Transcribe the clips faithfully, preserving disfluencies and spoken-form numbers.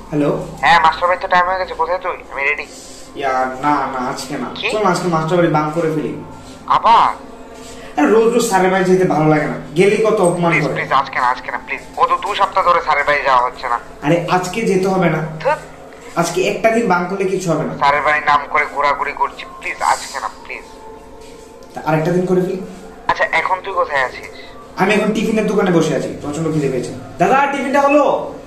Hello. হ্যাঁ master ভাই, তো টাইম হয়ে গেছে। কোথায় তুই? আমি রেডি। ইয়ার না না, আজকে না। চল আজকে মাস্টার বাড়ি বাঙ্ক করে ফেলি। আবার? রোজ রোজ স্যারের বাড়ি যেতে ভালো লাগে না, গেলেই কত অপমান করে। প্লিজ আজকে না, আজকে না প্লিজ। ও তো দু সপ্তাহ ধরে স্যারের বাড়ি যাওয়া হচ্ছে না। আরে আজকে যেতে হবে না, আজকে একটা দিন বাঙ্ক করলে কিছু হবে না। স্যারের বাড়ির নাম করে ঘোরাঘুরি করছি, প্লিজ আজকে না প্লিজ। আরেকটা দিন করে ফেলি। আচ্ছা এখন তুই কোথায় আছিস? আমি এখন টিফিনের দোকানে বসে আছি, প্রচন্ড খিদে পেয়েছে। দাদা টিফিনটা হলো?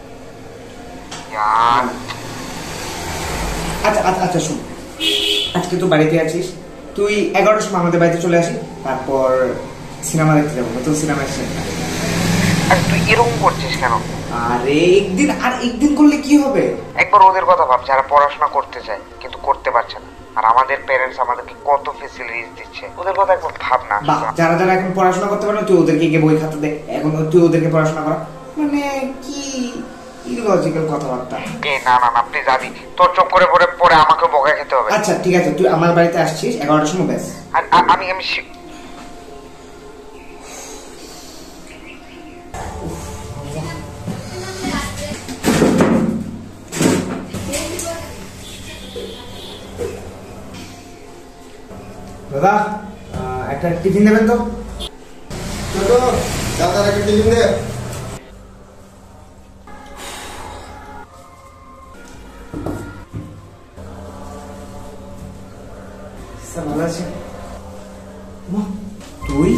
আচ্ছা আচ্ছা আচ্ছা শোন, আজকে তো বাড়িতে আছিস, তুই এগারোটার সময় আমাদের বাড়িতে চলে আসি, তারপর সিনেমা দেখতে যাবো, নতুন সিনেমা এসেছে। আরে তুই এরকম করছিস কেন? আরে একদিন আর একদিন করলে কি হবে? একবার ওদের কথা ভাব, যারা পড়াশোনা করতে চায় কিন্তু করতে পারছে না। আর আমাদের প্যারেন্টস আমাদেরকে কত ফ্যাসিলিটিস দিচ্ছে, ওদের কথা একবার ভাব না। যারা যারা এখন পড়াশোনা করতে পারে না, তুই ওদেরকে গিয়ে বই খাতা দে, এখন তুই ওদেরকে পড়াশোনা করা, মানে কি ইলজিক্যাল কথাবার্তা। এ না না না প্লিজ আদি, তোর চোখ করে পড়ে পড়ে আমাকে বকা খেতে হবে। আচ্ছা ঠিক আছে, তুই আমার বাড়িতে আসছিস এগারোটার সময়, ব্যাস। আর আমি আমি দাদা একটা টিফিন দেবেন তো? দাদা একটা টিফিন দে। স্যার ভালো আছেন? তুই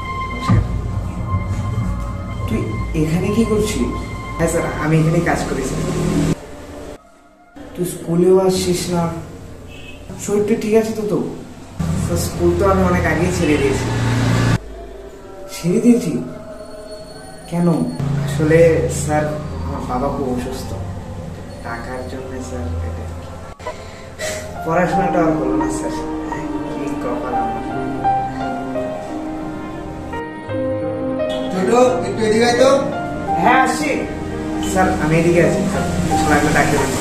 তুই এখানে কি করছিস? হ্যাঁ স্যার, আমি এখানে কাজ করেছি। তুই স্কুলেও আসছিস না, শরীরটা ঠিক আছে তো? তো স্কুল তো আমি অনেক আগেই ছেড়ে দিয়েছি। ছেড়ে দিয়েছি কেন? আসলে স্যার আমার বাবা খুব অসুস্থ, টাকার জন্য স্যার এটা পড়াশোনাটা আর হলো না স্যার। কি কপাল আমার। ছোট একটু এদিকে আয় তো। হ্যাঁ আসছি স্যার, আমি এদিকে আছি স্যার, কিছু লাগবে ডাকতে দেবেন।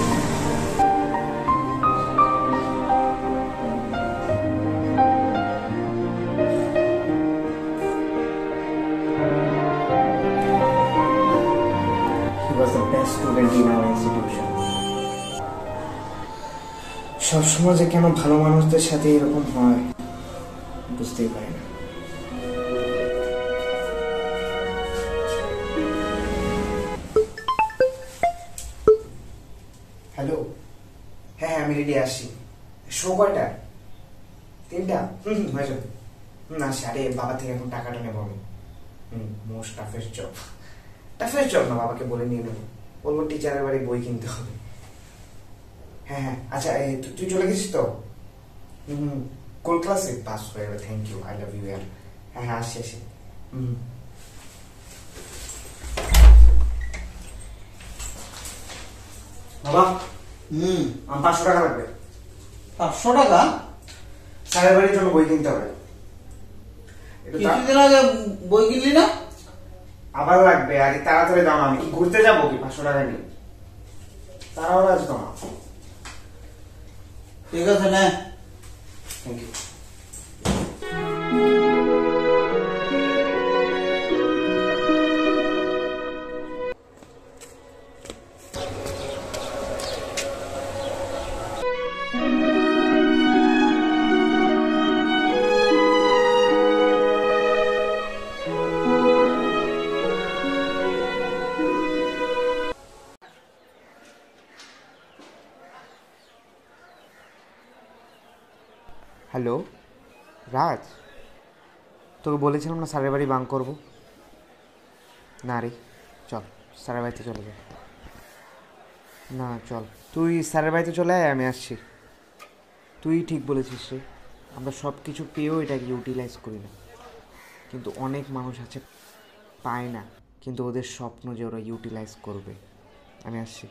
সবসময় যে কেন ভালো মানুষদের সাথে এরকম হয় বুঝতেই পারি না। হ্যালো। হ্যাঁ হ্যাঁ আমি রেডি আসছি। শো কয়টা? তিনটা? হুম হুম হয়ে যাবে। হুম আসি। আরে বাবা থেকে এখন টাকাটা নেবো আমি। Hmm most toughest job. Toughest job না, বাবাকে বলে নিয়ে নেবো, বলবো টিচারের বাড়ি বই কিনতে হবে। হ্যাঁ হ্যাঁ আচ্ছা তুই চলে গেছিস তো? হুম কোন ক্লাসে? পাস হয়ে গেল, thank you, I love you ইয়ার। হ্যাঁ হ্যাঁ আসি আসি। হুম বাবা, হুম আমার পাঁচশো টাকা লাগবে। পাঁচশো টাকা? স্যারের বাড়ির জন্য বই কিনতে হবে। কিছুদিন আগে বই কিনলি না? আবার লাগবে, আরে তাড়াতাড়ি দাও না, আমি কি ঘুরতে যাবো কি পাঁচশো টাকা নিয়ে? তাড়াহুড়ো আসতো না। ঠিক আছে না, থ্যাংক ইউ। হ্যালো রাজ, তোকে বলেছিলাম না স্যারের বাড়ি বাঙ্ক করবো? না রে, চল স্যারের বাড়িতে চলে যা। না চল, তুই স্যারের বাড়িতে চলে আয়, আমি আসছি। তুই ঠিক বলেছিস রে, আমরা সব কিছু পেয়েও এটাকে ইউটিলাইজ করি না, কিন্তু অনেক মানুষ আছে পায় না, কিন্তু ওদের স্বপ্ন যে ওরা ইউটিলাইজ করবে। আমি আসছি।